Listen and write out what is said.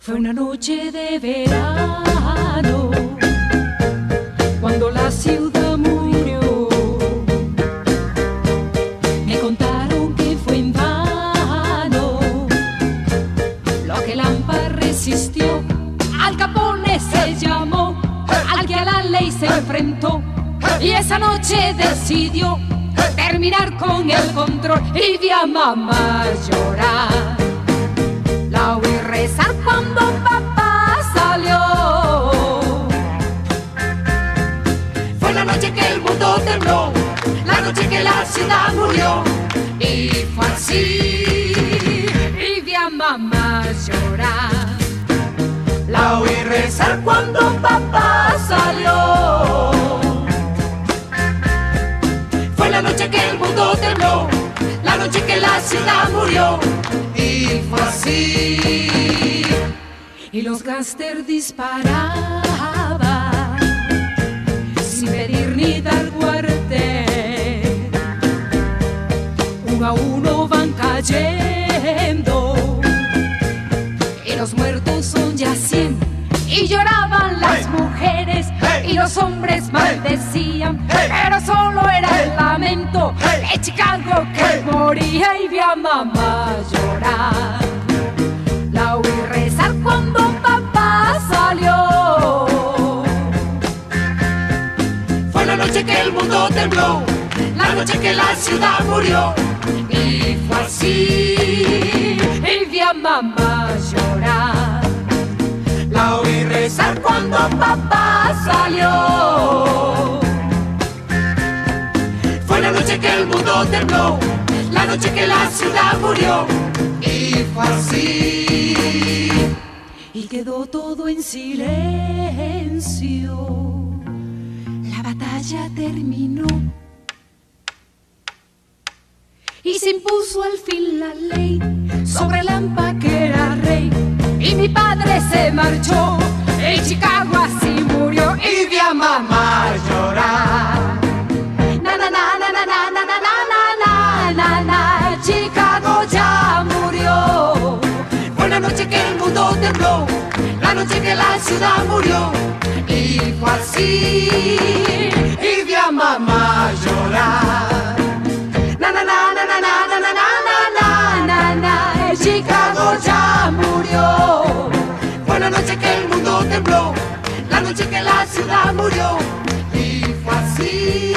Fue una noche de verano cuando la ciudad murió. Me contaron que fue en vano lo que Lampa resistió. Al Capone se llamó, al que a la ley se enfrentó, y esa noche decidió terminar con el control. Y vi a mamá llorar, la oí rezar cuando papá salió. Fue la noche que el mundo tembló, la noche que la ciudad murió. Y fue así, y vi a mamá llorar, la oí rezar cuando papá salió. Fue la noche que el mundo tembló, la noche que la ciudad murió. Y fue así. Y los gángsters disparaban sin pedir ni dar muerte. Uno a uno van cayendo y los muertos son ya 100. Y lloraban las mujeres y los hombres maldecían, pero solo era el lamento de Chicago que moría. Y vi a mamá llorar, la oí rezar cuando papá salió. Fue la noche que el mundo tembló, la noche que la ciudad murió. Y fue así, y vi a mamá llorar, la oí rezar cuando papá salió. Fue la noche que el mundo tembló, la noche que la ciudad murió. Y fue así. Y quedó todo en silencio. La batalla terminó y se impuso al fin la ley sobre Lampa, que era rey. Y mi padre se marchó, en Chicago así murió. Y vi a mamá llorar, na na na na na na na na na na na. Chicago ya murió. Fue la noche que el mundo tembló, la noche que la ciudad murió. Y fue así, y vi a mamá llorar, na na na na na na na na na na na. Chicago ya murió. Fue la noche que el mundo tembló, la noche que la ciudad murió. Y fue así.